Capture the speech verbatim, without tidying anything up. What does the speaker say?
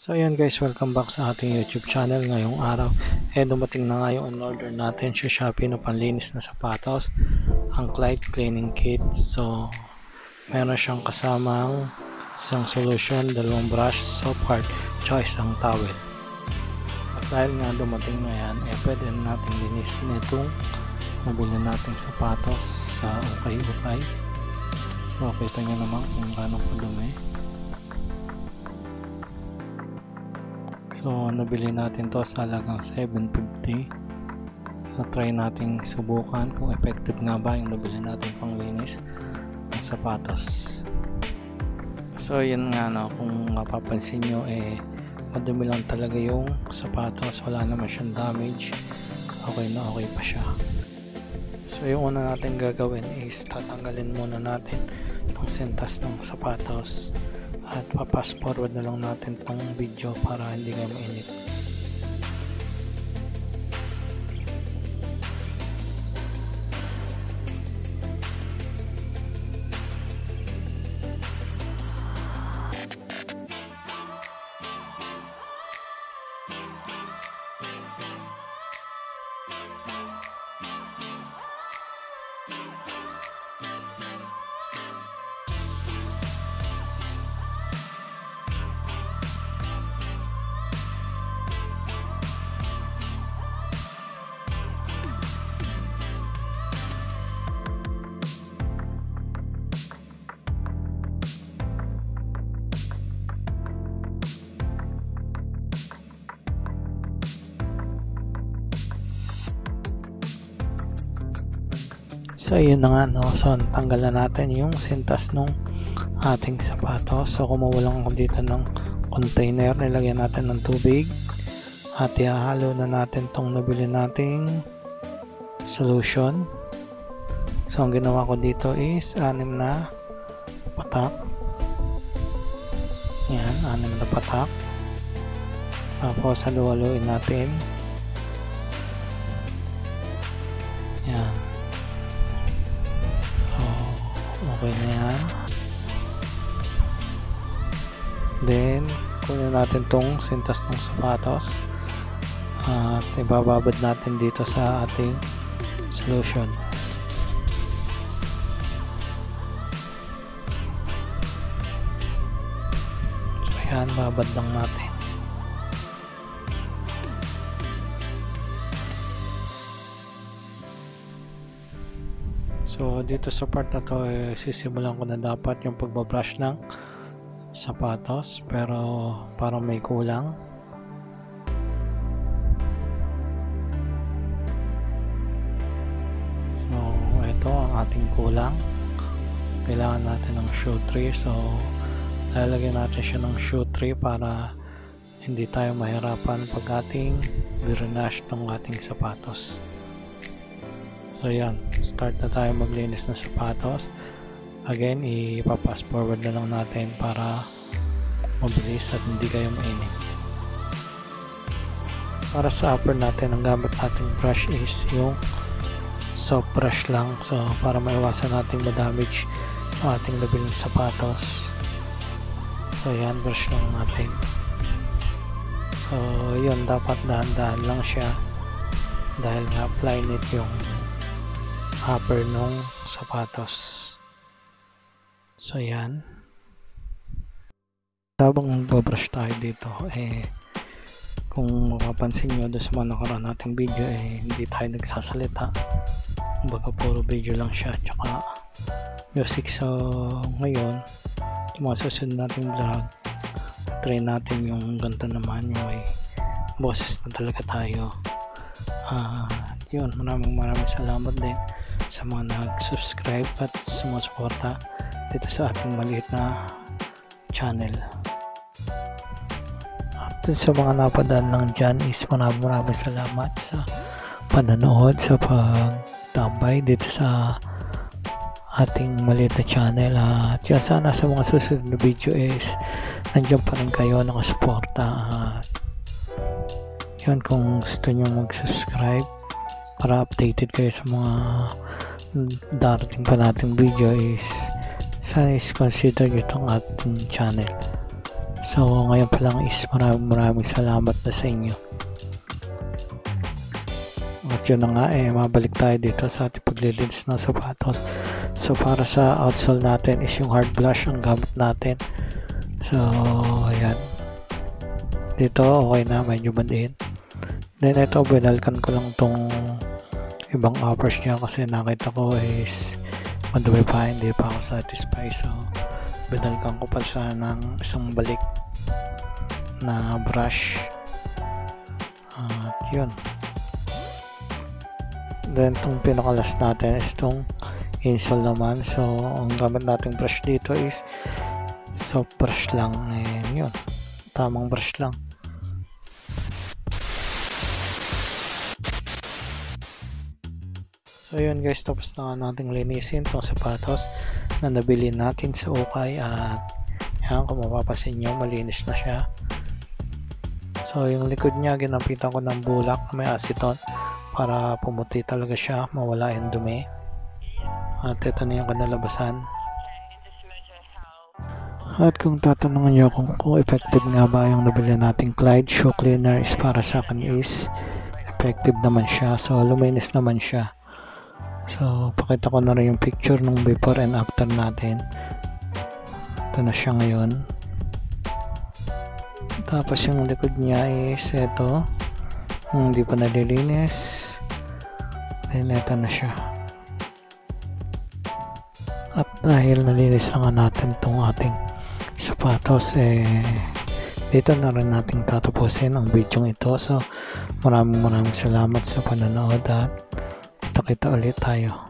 So ayan guys, welcome back sa ating YouTube channel. Ngayong araw eh dumating na nga yung in-order natin sa Shopee na panlinis na sapatos, ang Clyde cleaning kit. So meron siyang kasamang isang solution, dalawang brush, soap hard, tsaka isang towel. At dahil nga dumating na yan, eh pwede natin linisin itong nabili nating sapatos sa Ukay Ukay. So kita nyo naman kung gano'ng kadumi. So nabili natin to sa halagang seven fifty. So try nating subukan kung effective nga ba yung nabili natin panglinis ng sapatos. So yun nga, no, kung mapapansin nyo eh madumi lang talaga yung sapatos, wala naman siyang damage, okay na okay pa siya. So yung una natin gagawin is tatanggalin muna natin itong sintas ng sapatos at pa-fast forward na lang natin tong video para hindi nga mainit. So yun na nga, no, so tanggal na natin yung sintas nung ating sapatos. So kumuha lang ako dito ng container, nilagyan natin ng tubig at ihahalo na natin tong nabili nating solution. So ang ginawa ko dito is anim na patak. Yan, anim na patak. Tapos halu-haluin natin. Yan. Okay na yan. Then kunin natin tong sintas ng sapatos at ibababad natin dito sa ating solution. So yan, babad lang natin. So dito sa part na to eh, sisimulan ko na dapat yung pagbabrush ng sapatos, pero parang may kulang. So ito ang ating kulang, kailangan natin ng shoe three. So lalagyan natin siya ng shoe three para hindi tayo mahirapan pag ating birinash ng ating sapatos. So yan, start na tayo maglinis ng sapatos. Again, ipa-fast forward na lang natin para mabilis at hindi kayo mainit. Para sa upper natin, ang gamit nating brush is yung soft brush lang. So para maiwasan natin ma-damage ang ating nabiling sapatos. So yan, brush lang natin. So yun, dapat dahan-dahan lang siya dahil nga apply nit yung upper nung sapatos. So yan, habang magbabrush tayo dito eh kung mapapansin nyo doon sa mga nakaraan nating video eh hindi tayo nagsasalita, kumbaga puro video lang siya tsaka music. So ngayon yung mga susunod nating vlog, try natin yung ganito naman, yung may boses na talaga tayo. Uh, yun, maraming maraming salamat din sa mga nag-subscribe at sumusuporta dito sa ating maliit na channel. At sa mga napadaan lang dyan is maraming maraming salamat sa panonood, sa pagtambay dito sa ating maliit na channel. At yun, sana sa mga susunod na video is nandiyan pa rin kayo nakasuporta. At yun, kung gusto nyo mag-subscribe para updated kayo sa mga darating pa nating video is sana is consider nyo itong ating channel. So ngayon pa lang is maraming maraming salamat na sa inyo. At yun na nga, eh mabalik tayo dito sa ating paglilinis ng sapatos. So para sa outsole natin is yung hard blush ang gamit natin. So ayan, dito okay na, medyo bandiin. Then ito, binalkan ko lang tong ibang uppers niya kasi nakita ko is madumi pa, hindi pa ako satisfied. So binalkan ko pa siya ng isang balik na brush. At yun. Then itong pinakalas natin is itong insole naman. So ang gamit nating brush dito is soft brush lang. And yun, tamang brush lang. So yun guys, tapos na nating linisin itong sapatos na nabili natin sa Ukay. At yan, kung mapapasin nyo, malinis na siya. So yung likod niya, ginampitan ko ng bulak na may aceton para pumuti talaga siya, mawala yung dumi. At ito na yung kanalabasan. At kung tatanungin nyo kung, kung effective nga ba yung nabili nating Clyde shoe cleaner, is para sa akin is effective naman siya. So luminis naman siya. So pakita ko na rin yung picture nung before and after natin. Ito na siya ngayon. Tapos yung likod niya is ito, hindi pa nalilinis. Then ito na siya. At dahil nalinis na nga natin itong ating sapatos, eh dito na rin natin tatapusin ang video ito. So maraming maraming salamat sa panonood at kita-kita ulit tayo.